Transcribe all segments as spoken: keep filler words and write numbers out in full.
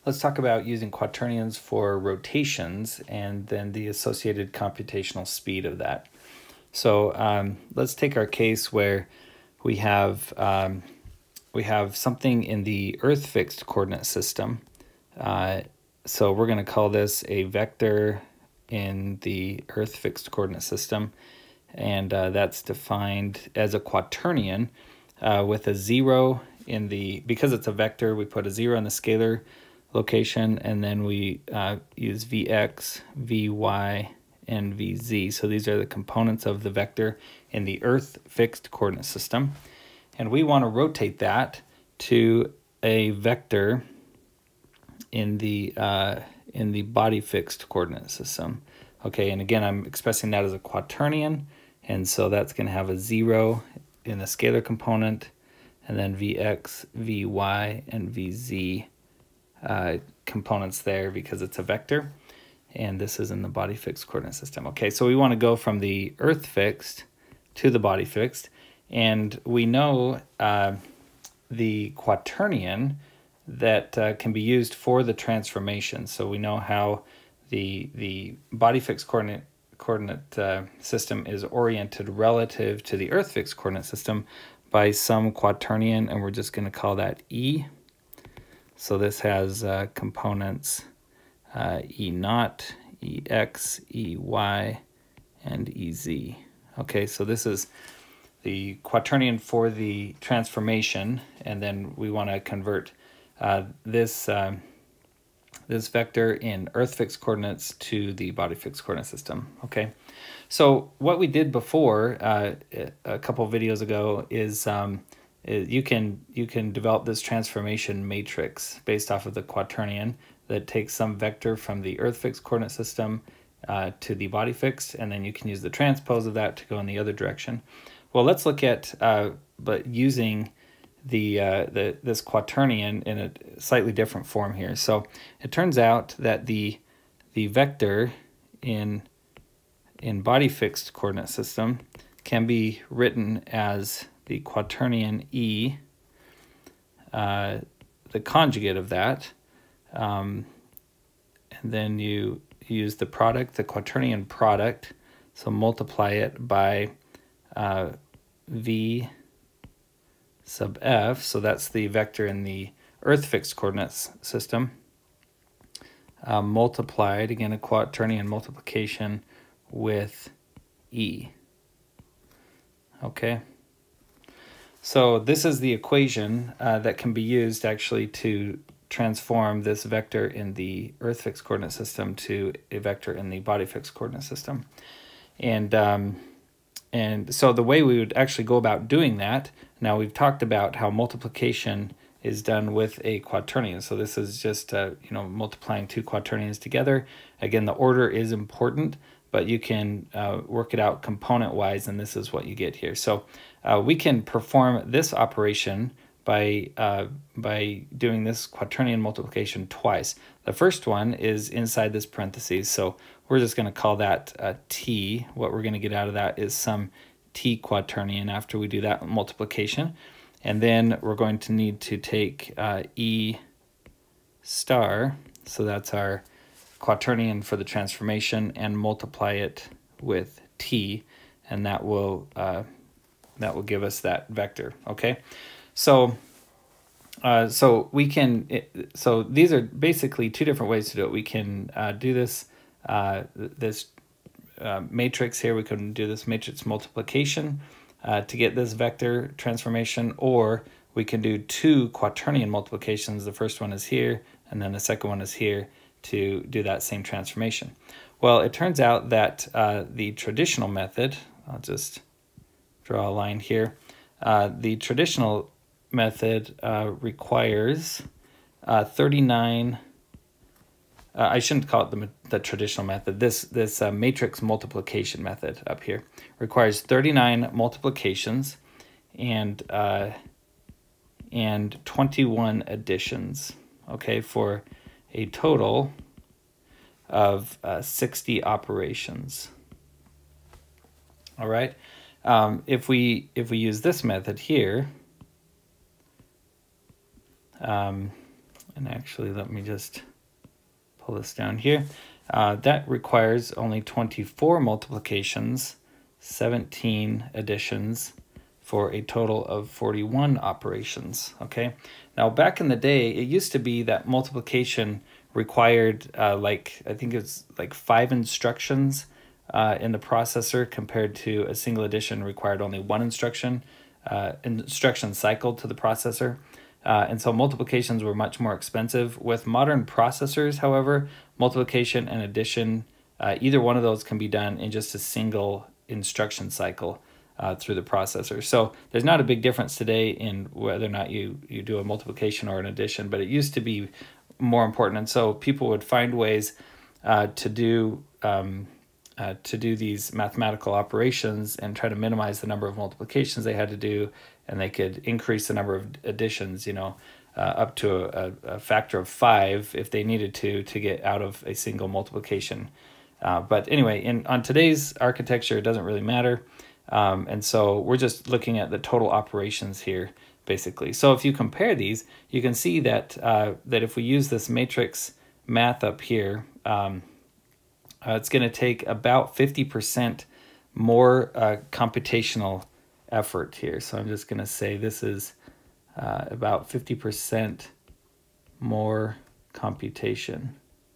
let's talk about using quaternions for rotations and then the associated computational speed of that. So um, let's take our case where we have um, we have something in the Earth fixed coordinate system. Uh, so we're going to call this a vector in the Earth fixed coordinate system, and uh, that's defined as a quaternion uh, with a zero in the, because it's a vector, we put a zero in the scalar location, and then we uh, use Vx, Vy, and Vz. So these are the components of the vector in the Earth fixed coordinate system. And we want to rotate that to a vector in the uh, in the body fixed coordinate system. Okay, and again, I'm expressing that as a quaternion, and so that's going to have a zero in the scalar component, and then Vx, Vy, and Vz uh, components there because it's a vector, and this is in the body fixed coordinate system. Okay, so we want to go from the Earth fixed to the body fixed, and we know uh, the quaternion that uh, can be used for the transformation. So we know how the the body fixed coordinate coordinate uh, system is oriented relative to the Earth fixed coordinate system by some quaternion, and we're just going to call that E. So this has uh, components uh, E naught, Ex, Ey, and Ez. Okay, so this is the quaternion for the transformation, and then we want to convert uh, this uh, this vector in Earth fixed coordinates to the body fixed coordinate system. Okay, so what we did before uh, a couple of videos ago is, um, is you can you can develop this transformation matrix based off of the quaternion that takes some vector from the Earth fixed coordinate system uh, to the body fixed, and then you can use the transpose of that to go in the other direction. Well, let's look at uh, but using the uh, the this quaternion in a slightly different form here. So it turns out that the the vector in in body fixed coordinate system can be written as the quaternion E, uh, the conjugate of that, um, and then you use the product, the quaternion product. So multiply it by Uh, V sub f, so that's the vector in the Earth fixed coordinates system, uh, multiplied, again a quaternion multiplication with E. Okay, so this is the equation uh, that can be used actually to transform this vector in the Earth fixed coordinate system to a vector in the body fixed coordinate system. And um, And so the way we would actually go about doing that, now we've talked about how multiplication is done with a quaternion. So this is just, uh, you know, multiplying two quaternions together. Again, the order is important, but you can uh, work it out component-wise, and this is what you get here. So uh, we can perform this operation by, uh, by doing this quaternion multiplication twice. The first one is inside this parentheses, so we're just going to call that uh, t. What we're going to get out of that is some t quaternion after we do that multiplication. And then we're going to need to take uh, E star, so that's our quaternion for the transformation, and multiply it with t, and that will uh, that will give us that vector. Okay, so uh, so we can it, so these are basically two different ways to do it. We can uh, do this uh, this uh, matrix here. We can do this matrix multiplication uh, to get this vector transformation, or we can do two quaternion multiplications. The first one is here, and then the second one is here, to do that same transformation. Well, it turns out that uh, the traditional method, I'll just draw a line here, uh, the traditional method uh, requires uh, thirty-nine, uh, I shouldn't call it the, the traditional method, this, this uh, matrix multiplication method up here requires thirty-nine multiplications and, uh, and twenty-one additions, okay, for a total of uh, sixty operations. All right. Um, if we if we use this method here, um, and actually let me just pull this down here. Uh, that requires only twenty-four multiplications, seventeen additions, for a total of forty-one operations, okay? Now, back in the day, it used to be that multiplication required, uh, like, I think it's like five instructions uh, in the processor, compared to a single addition required only one instruction, uh, instruction cycle to the processor. Uh, and so multiplications were much more expensive. With modern processors, however, multiplication and addition, uh, either one of those can be done in just a single instruction cycle uh, through the processor. So there's not a big difference today in whether or not you, you do a multiplication or an addition, but it used to be more important. And so people would find ways uh, to do um, uh, to do these mathematical operations and try to minimize the number of multiplications they had to do, and they could increase the number of additions, you know, uh, up to a, a factor of five if they needed to, to get out of a single multiplication. Uh, but anyway, in on today's architecture, it doesn't really matter. Um, and so we're just looking at the total operations here, basically. So if you compare these, you can see that, uh, that if we use this matrix math up here, um, uh, it's going to take about fifty percent more uh, computational effort here. So I'm just going to say this is uh, about fifty percent more computation.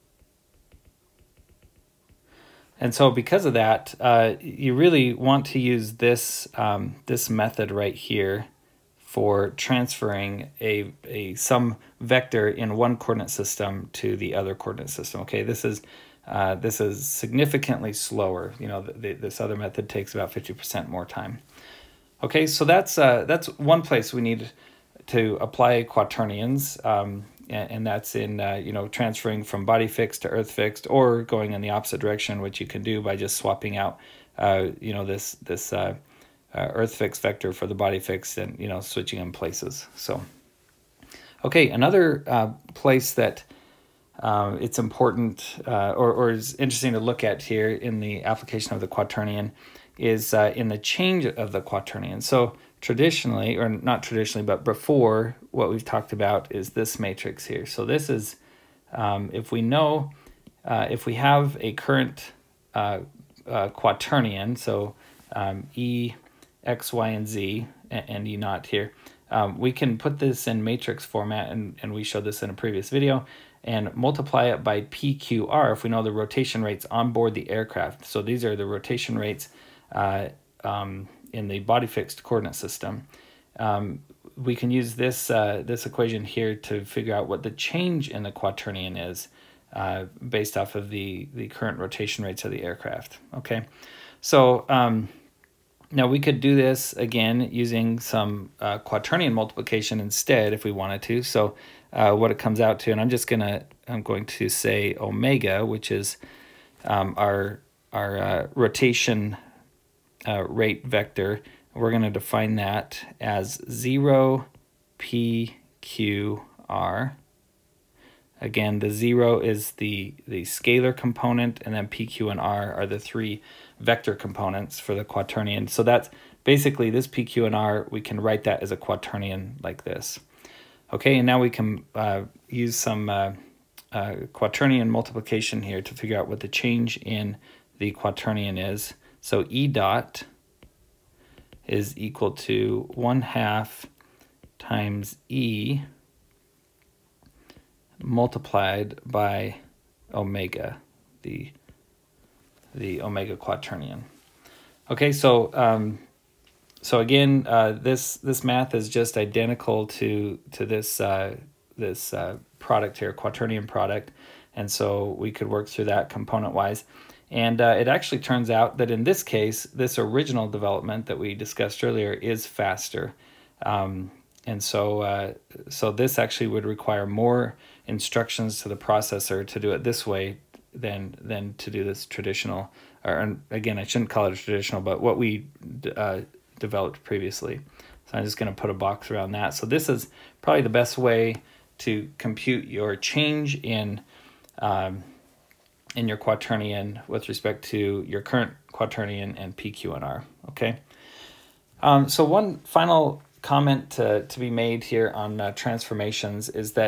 And so because of that, uh, you really want to use this, um, this method right here for transferring a, a some vector in one coordinate system to the other coordinate system. Okay, this is uh, this is significantly slower. You know, the, the, this other method takes about fifty percent more time. Okay, so that's uh, that's one place we need to apply quaternions, um, and, and that's in uh, you know, transferring from body fixed to earth fixed, or going in the opposite direction, which you can do by just swapping out uh, you know, this this uh, uh, earth fixed vector for the body fixed, and you know, switching in places. So okay, another uh, place that uh, it's important uh, or, or is interesting to look at here in the application of the quaternion is uh, in the change of the quaternion. So traditionally, or not traditionally, but before, what we've talked about is this matrix here. So this is, um, if we know, uh, if we have a current uh, uh, quaternion, so um, E, X, Y, and Z, and, and E naught here, um, we can put this in matrix format, and, and we showed this in a previous video, and multiply it by P Q R if we know the rotation rates on board the aircraft. So these are the rotation rates uh, um, in the body fixed coordinate system. Um, we can use this uh, this equation here to figure out what the change in the quaternion is uh, based off of the, the current rotation rates of the aircraft. Okay, so um, now we could do this again using some uh, quaternion multiplication instead if we wanted to. So uh, what it comes out to, and I'm just gonna I'm going to say omega, which is um, our our uh, rotation uh, rate vector. We're going to define that as zero P Q R. Again, the zero is the, the scalar component, and then P, Q, and R are the three vector components for the quaternion. So that's basically this P, Q, and R, we can write that as a quaternion like this. Okay, and now we can uh, use some uh, uh, quaternion multiplication here to figure out what the change in the quaternion is. So E dot is equal to one half times E multiplied by omega, the the omega quaternion. Okay, so um, so again, uh, this this math is just identical to to this uh, this uh, product here, quaternion product, and so we could work through that component wise. And uh, it actually turns out that in this case, this original development that we discussed earlier is faster. Um, and so uh, so this actually would require more instructions to the processor to do it this way than, than to do this traditional, or again, I shouldn't call it a traditional, but what we uh, developed previously. So I'm just going to put a box around that. So this is probably the best way to compute your change in um, in your quaternion with respect to your current quaternion and P, Q, and R, okay? Um, so one final comment to, to be made here on uh, transformations is that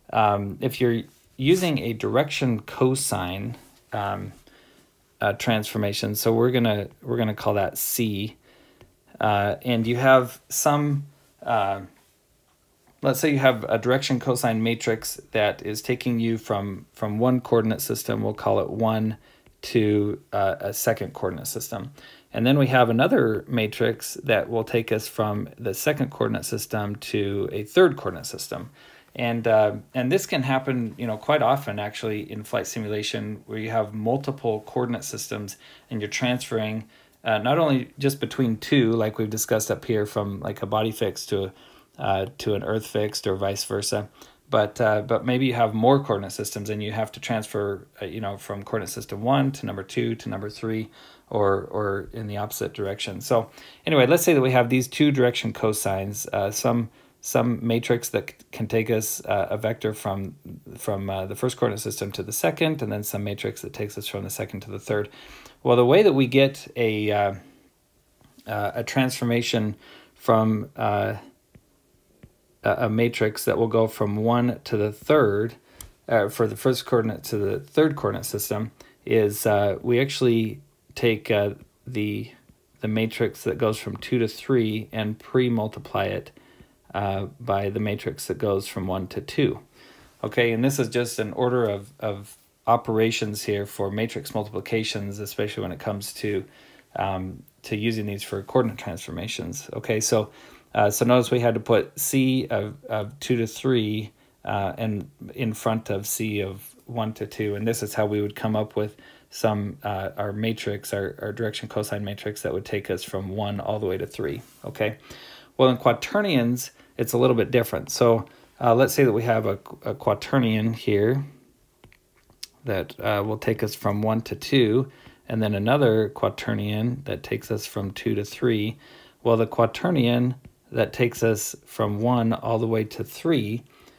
um, if you're using a direction cosine um, uh, transformation, so we're gonna we're gonna call that C, uh, and you have some. Uh, let's say you have a direction cosine matrix that is taking you from from one coordinate system. We'll call it one to uh, a second coordinate system. And then we have another matrix that will take us from the second coordinate system to a third coordinate system. And uh, and this can happen, you know, quite often actually in flight simulation, where you have multiple coordinate systems and you're transferring uh, not only just between two, like we've discussed up here, from like a body fixed to uh, to an earth fixed or vice versa, but uh, but maybe you have more coordinate systems and you have to transfer, uh, you know, from coordinate system one to number two to number three, or or in the opposite direction. So anyway, let's say that we have these two direction cosines, uh, some some matrix that can take us uh, a vector from from uh, the first coordinate system to the second, and then some matrix that takes us from the second to the third. Well, the way that we get a uh, uh, a transformation from uh, a matrix that will go from one to the third, uh, for the first coordinate to the third coordinate system, is uh, we actually take uh, the the matrix that goes from two to three and pre-multiply it uh, by the matrix that goes from one to two. Okay, and this is just an order of, of operations here for matrix multiplications, especially when it comes to um, to using these for coordinate transformations. Okay, so uh, so notice we had to put C of, of two to three uh, and in front of C of one to two, and this is how we would come up with some uh, our matrix, our, our direction cosine matrix that would take us from one all the way to three. Okay, well, in quaternions it's a little bit different. So uh, let's say that we have a, a quaternion here that uh, will take us from one to two, and then another quaternion that takes us from two to three. Well, the quaternion that takes us from one all the way to three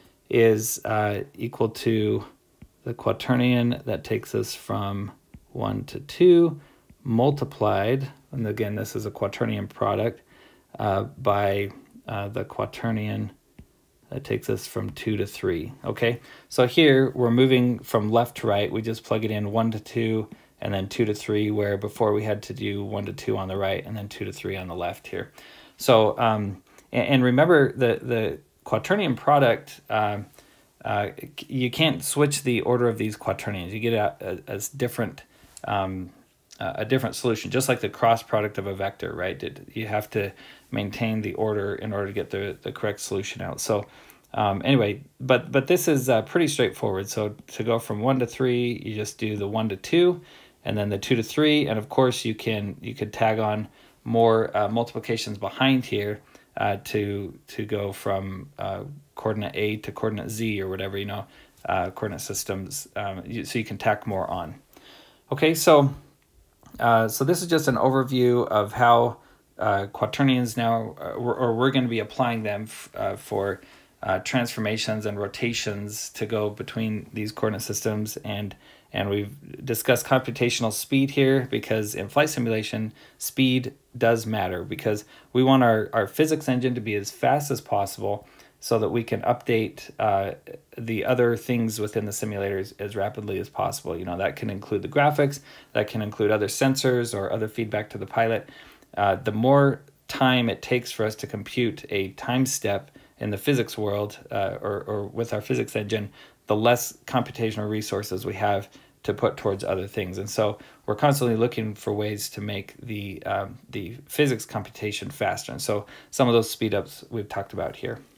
is uh, equal to the quaternion that takes us from one to two multiplied, and again this is a quaternion product, uh, by uh, the quaternion that takes us from two to three. Okay, so here we're moving from left to right. We just plug it in one to two and then two to three, where before we had to do one to two on the right and then two to three on the left here. So um, and, and remember the the quaternion product, uh, uh, you can't switch the order of these quaternions. You get a, a, a different um, a different solution, just like the cross product of a vector, right? You have to maintain the order in order to get the, the correct solution out. So um, anyway, but but this is uh, pretty straightforward. So to go from one to three, you just do the one to two, and then the two to three, and of course you can you could tag on more uh, multiplications behind here uh, to to go from uh, coordinate A to coordinate Z or whatever, you know, uh, coordinate systems. Um, you, so you can tack more on. Okay, so. Uh, so this is just an overview of how uh, quaternions now, uh, or, or we're going to be applying them f uh, for uh, transformations and rotations to go between these coordinate systems. And and we've discussed computational speed here, because in flight simulation, speed does matter, because we want our, our physics engine to be as fast as possible so that we can update uh, the other things within the simulators as rapidly as possible. You know, that can include the graphics, that can include other sensors or other feedback to the pilot. Uh, the more time it takes for us to compute a time step in the physics world uh, or, or with our physics engine, the less computational resources we have to put towards other things. And so we're constantly looking for ways to make the, um, the physics computation faster. And so some of those speed ups we've talked about here.